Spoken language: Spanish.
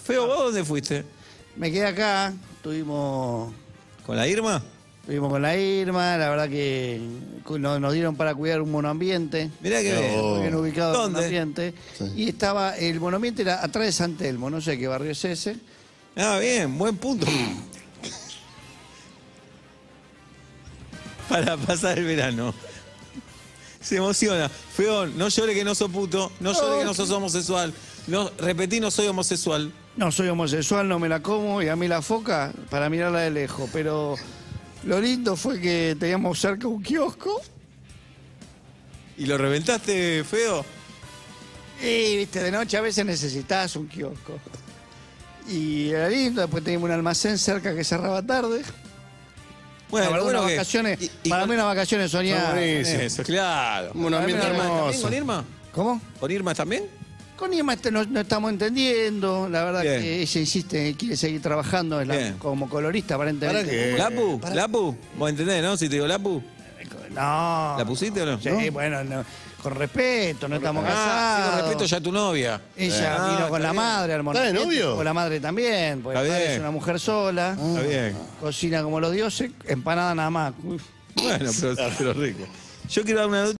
Feo, ¿vos dónde fuiste? Me quedé acá, estuvimos ¿Con la Irma? con la Irma, la verdad que nos dieron para cuidar un monoambiente. Mirá que bien. Bien ubicado en un ¿Dónde? monoambiente. Y estaba, el monoambiente era atrás de San Telmo, no sé qué barrio es ese. Ah, bien, buen punto. Para pasar el verano. Se emociona. Feo, no llore que no sos puto, no llore que no sos homosexual. No, repetí, no soy homosexual. No soy homosexual, no me la como, y a mí la foca para mirarla de lejos. Pero lo lindo fue que teníamos cerca un kiosco. ¿Y lo reventaste, Feo? Y, viste, de noche a veces necesitas un kiosco. Y era lindo, después teníamos un almacén cerca que cerraba tarde. Bueno, La verdad, bueno unas que- vacaciones, y para con- mí unas vacaciones soñadas. buenísimo. Eso, claro. Un ambiente Para mí, ¿También hermoso. con Irma? ¿Cómo? ¿Con Irma también? Con Irma no estamos entendiendo, la verdad Bien. que ella insiste, quiere seguir trabajando Bien. como colorista aparentemente. ¿Para qué? ¿Lapu? ¿Lapu? ¿Vos entendés, no? Si te digo Lapu. No. ¿La pusiste o no? Sí, ¿No? bueno, con respeto, no estamos Ah, sí, casados. con respeto ya tu novia. Ella Ah, vino con está la bien. madre al ¿Está de monoambiente, novio? con la madre también, porque Está la madre bien. es una mujer sola, Está bien. cocina como los dioses, empanada nada más. Uf. Bueno, pero rico. Yo quiero dar una